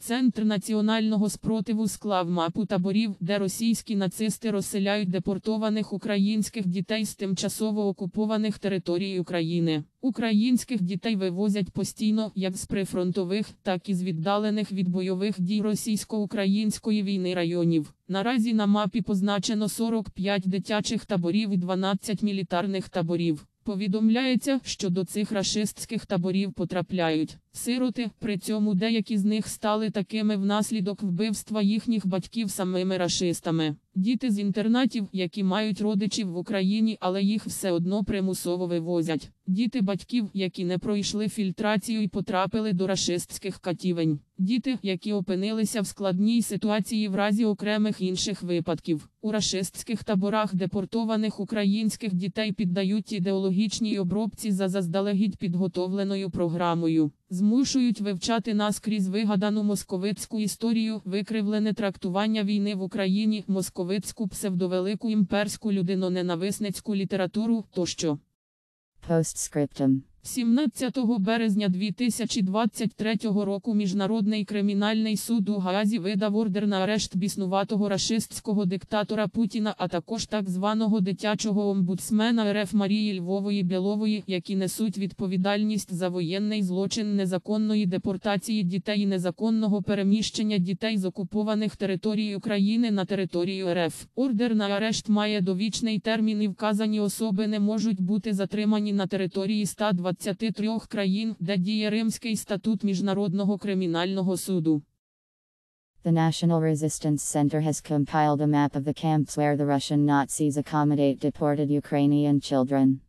Центр національного спротиву склав мапу таборів, де російські нацисти розселяють депортованих українських дітей з тимчасово окупованих територій України. Українських дітей вивозять постійно, як з прифронтових, так і з віддалених від бойових дій російсько-української війни районів. Наразі на мапі позначено 45 дитячих таборів і 12 мілітарних таборів. Повідомляється, що до цих рашистських таборів потрапляють сироти, при цьому деякі з них стали такими внаслідок вбивства їхніх батьків самими рашистами. Діти з інтернатів, які мають родичів в Україні, але їх все одно примусово вивозять. Діти батьків, які не пройшли фільтрацію і потрапили до рашистських катівень. Діти, які опинилися в складній ситуації в разі окремих інших випадків. У рашистських таборах депортованих українських дітей піддають ідеологічній обробці за заздалегідь підготовленою програмою. Змушують вивчати наскрізь вигадану московицьку історію, викривлене трактування війни в Україні, московицьку псевдовелику імперську людиноненависницьку літературу тощо. Постскриптум. 17 березня 2023 року Міжнародний кримінальний суд у Гаазі видав ордер на арешт біснуватого рашистського диктатора Путіна, а також так званого дитячого омбудсмена РФ Марії Львової-Білової, які несуть відповідальність за воєнний злочин незаконної депортації дітей і незаконного переміщення дітей з окупованих територій України на територію РФ. Ордер на арешт має довічний термін і вказані особи не можуть бути затримані на території 123 країн, де діє Римський статут Міжнародного кримінального суду. The National Resistance Center has compiled a map of the camps where the Russian Nazis accommodate deported Ukrainian children.